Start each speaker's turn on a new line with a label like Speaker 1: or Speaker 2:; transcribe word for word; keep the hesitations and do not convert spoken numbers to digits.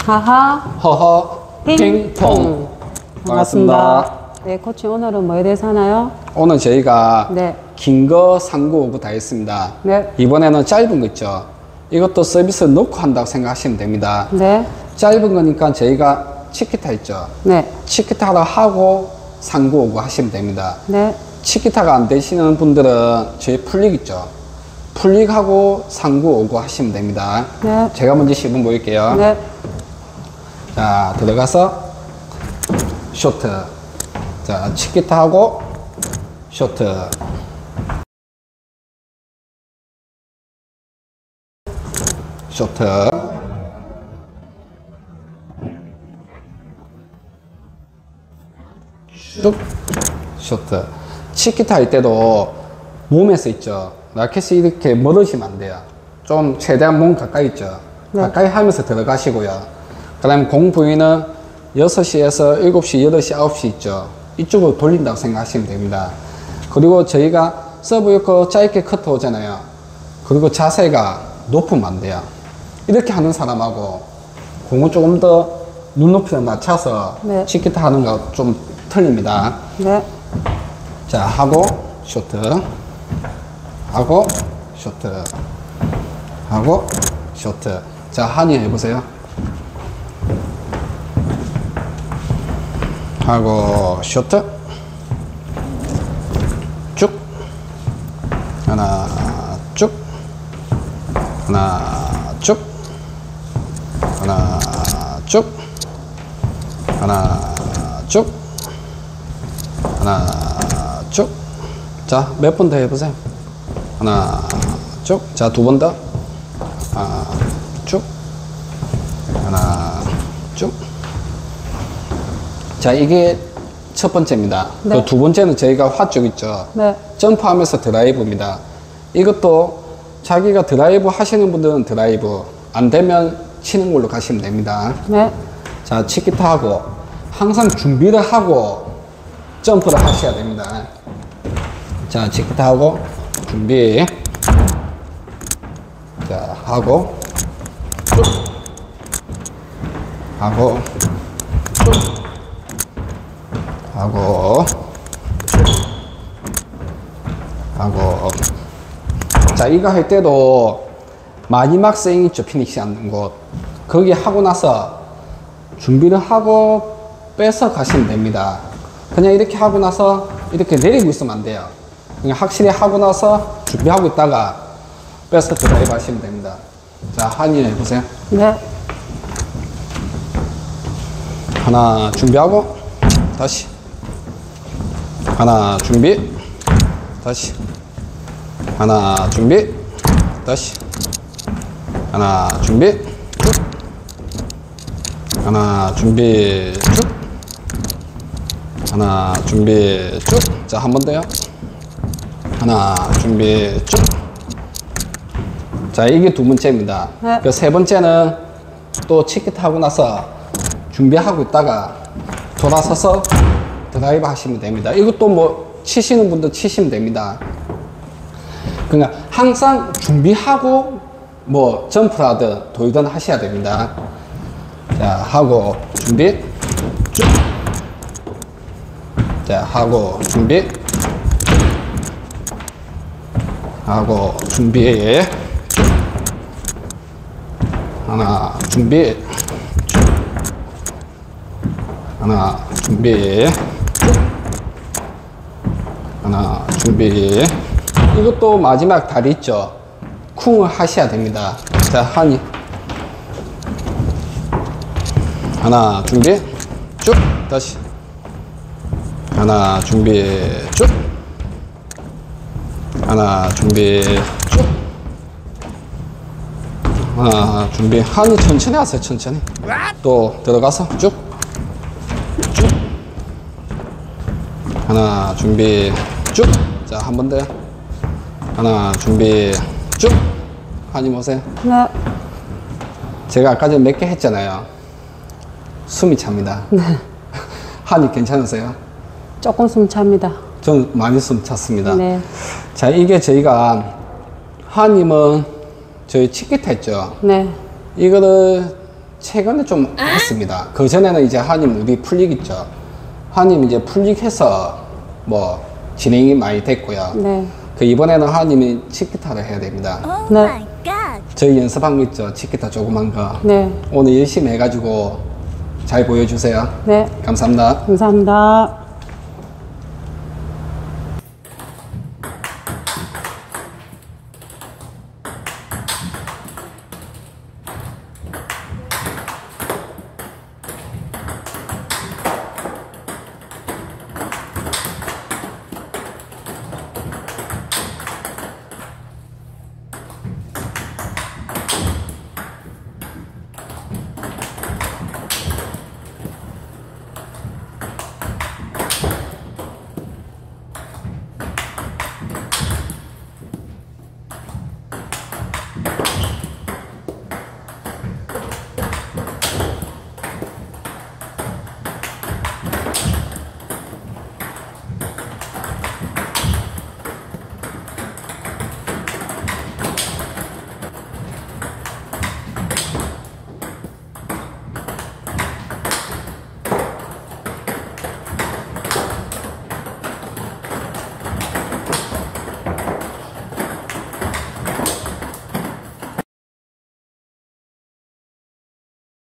Speaker 1: 하하,
Speaker 2: 허허,
Speaker 1: 핑퐁.
Speaker 2: 핑퐁.
Speaker 1: 반갑습니다.
Speaker 2: 반갑습니다.
Speaker 1: 네, 코치 오늘은 뭐에 대해서 하나요?
Speaker 2: 오늘 저희가
Speaker 1: 네.
Speaker 2: 긴 거, 상구, 오구 다 했습니다.
Speaker 1: 네.
Speaker 2: 이번에는 짧은 거 있죠. 이것도 서비스 넣고 한다고 생각하시면 됩니다.
Speaker 1: 네.
Speaker 2: 짧은 거니까 저희가 치키타 있죠.
Speaker 1: 네.
Speaker 2: 치키타를 하고 상구, 오구 하시면 됩니다.
Speaker 1: 네.
Speaker 2: 치키타가 안 되시는 분들은 저희 풀릭 있죠. 풀릭하고 상구, 오구 하시면 됩니다.
Speaker 1: 네.
Speaker 2: 제가 먼저 시범 보일게요.
Speaker 1: 네.
Speaker 2: 자, 들어가서 쇼트. 자, 치키타 하고 쇼트. 쇼트. 쭉 쇼트. 치키타 할 때도 몸에서 있죠. 라켓이 이렇게 멀어지면 안 돼요. 좀 최대한 몸 가까이 있죠.
Speaker 1: 네.
Speaker 2: 가까이 하면서 들어가시고요. 그 다음에 공 부위는 여섯 시에서 일곱 시, 여덟 시, 아홉 시 있죠. 이쪽으로 돌린다고 생각하시면 됩니다. 그리고 저희가 서브 이렇게 짧게 커트 오잖아요. 그리고 자세가 높으면 안 돼요. 이렇게 하는 사람하고 공을 조금 더 눈높이에 맞춰서
Speaker 1: 네.
Speaker 2: 치키타 하는 거 좀 틀립니다.
Speaker 1: 네.
Speaker 2: 자, 하고 쇼트 하고 쇼트 하고 쇼트. 자, 한이 해보세요. 하고 쇼트 쭉 하나 쭉 하나 쭉 하나 쭉 하나 쭉 하나 쭉. 자, 몇 번 더 해보세요. 하나 쭉. 자, 두 번 더. 하나 쭉 하나 쭉. 자, 이게 첫 번째입니다.
Speaker 1: 네.
Speaker 2: 그 두 번째는 저희가 화 쪽 있죠.
Speaker 1: 네.
Speaker 2: 점프하면서 드라이브입니다. 이것도 자기가 드라이브 하시는 분들은 드라이브, 안 되면 치는 걸로 가시면 됩니다.
Speaker 1: 네.
Speaker 2: 자, 치키타 하고 항상 준비를 하고 점프를 하셔야 됩니다. 자, 치키타 하고 준비. 자, 하고 쭉 하고 쭉 하고 하고. 자, 이거 할 때도 마지막 스윙 있죠. 피니시 하는 곳. 거기 하고 나서 준비를 하고 빼서 가시면 됩니다. 그냥 이렇게 하고 나서 이렇게 내리고 있으면 안 돼요. 그냥 확실히 하고 나서 준비하고 있다가 빼서 드라이브 하시면 됩니다. 자, 한이 해보세요.
Speaker 1: 네.
Speaker 2: 하나 준비하고 다시 하나 준비 다시 하나 준비 다시 하나 준비 쭉 하나 준비 쭉 하나 준비 쭉. 자, 한 번 더요. 하나 준비 쭉. 자, 이게 두 번째입니다.
Speaker 1: 네.
Speaker 2: 그 세 번째는 또 치키타 하고 나서 준비하고 있다가 돌아서서 드라이브 하시면 됩니다. 이것도 뭐 치시는 분도 치시면 됩니다. 그러니까 항상 준비하고 뭐 점프를 하든 돌든 하셔야 됩니다. 자, 하고 준비 쭉. 자, 하고 준비 하고 준비 하나 준비 하나 준비 하나 준비. 이것도 마지막 다리 있죠. 쿵을 하셔야 됩니다. 자, 한이 하나 준비 쭉. 다시 하나 준비 쭉. 하나 준비 쭉. 하나 준비. 한이 천천히 하세요. 천천히. 또 들어가서 쭉 쭉. 하나 준비 쭉. 자, 한 번 더. 하나 준비 쭉. 한이 보세요.
Speaker 1: 네.
Speaker 2: 제가 아까 전에 몇 개 했잖아요. 숨이 찹니다.
Speaker 1: 네.
Speaker 2: 한이 괜찮으세요?
Speaker 1: 조금 숨 찹니다.
Speaker 2: 전 많이 숨 찼습니다.
Speaker 1: 네.
Speaker 2: 자, 이게 저희가 하님은 저희 치키타 했죠.
Speaker 1: 네.
Speaker 2: 이거를 최근에 좀 했습니다. 그 전에는 이제 한임 우리 풀릭 있죠. 한임 이제 풀릭해서 뭐 진행이 많이 됐고요.
Speaker 1: 네.
Speaker 2: 그 이번에는 한임이 치키타를 해야 됩니다.
Speaker 3: Oh
Speaker 1: 네.
Speaker 3: my god.
Speaker 2: 저희 연습한 거 있죠. 치키타 조그만 거.
Speaker 1: 네.
Speaker 2: 오늘 열심히 해가지고 잘 보여주세요.
Speaker 1: 네.
Speaker 2: 감사합니다.
Speaker 1: 감사합니다.